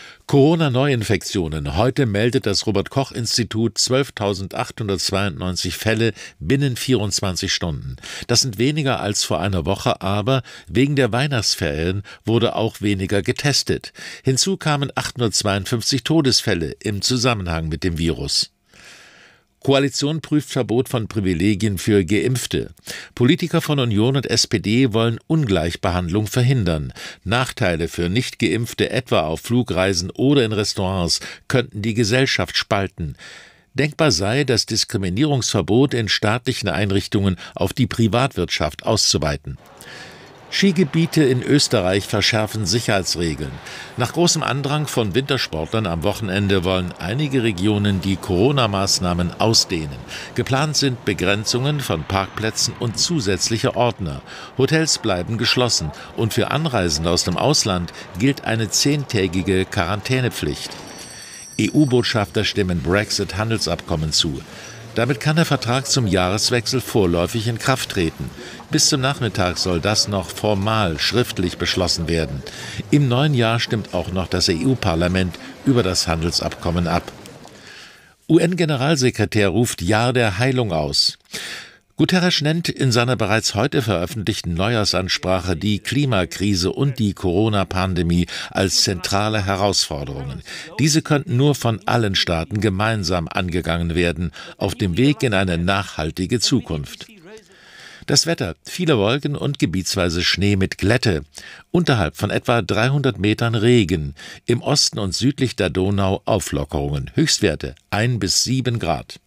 Corona-Neuinfektionen. Heute meldet das Robert-Koch-Institut 12.892 Fälle binnen 24 Stunden. Das sind weniger als vor einer Woche, aber wegen der Weihnachtsferien wurde auch weniger getestet. Hinzu kamen 852 Todesfälle im Zusammenhang mit dem Virus. Koalition prüft Verbot von Privilegien für Geimpfte. Politiker von Union und SPD wollen Ungleichbehandlung verhindern. Nachteile für Nicht-Geimpfte, etwa auf Flugreisen oder in Restaurants, könnten die Gesellschaft spalten. Denkbar sei, das Diskriminierungsverbot in staatlichen Einrichtungen auf die Privatwirtschaft auszuweiten. Skigebiete in Österreich verschärfen Sicherheitsregeln. Nach großem Andrang von Wintersportlern am Wochenende wollen einige Regionen die Corona-Maßnahmen ausdehnen. Geplant sind Begrenzungen von Parkplätzen und zusätzliche Ordner. Hotels bleiben geschlossen und für Anreisende aus dem Ausland gilt eine 10-tägige Quarantänepflicht. EU-Botschafter stimmen Brexit-Handelsabkommen zu. Damit kann der Vertrag zum Jahreswechsel vorläufig in Kraft treten. Bis zum Nachmittag soll das noch formal schriftlich beschlossen werden. Im neuen Jahr stimmt auch noch das EU-Parlament über das Handelsabkommen ab. UN-Generalsekretär ruft Jahr der Heilung aus. Guterres nennt in seiner bereits heute veröffentlichten Neujahrsansprache die Klimakrise und die Corona-Pandemie als zentrale Herausforderungen. Diese könnten nur von allen Staaten gemeinsam angegangen werden, auf dem Weg in eine nachhaltige Zukunft. Das Wetter: viele Wolken und gebietsweise Schnee mit Glätte. Unterhalb von etwa 300 Metern Regen. Im Osten und südlich der Donau Auflockerungen. Höchstwerte 1 bis 7 Grad.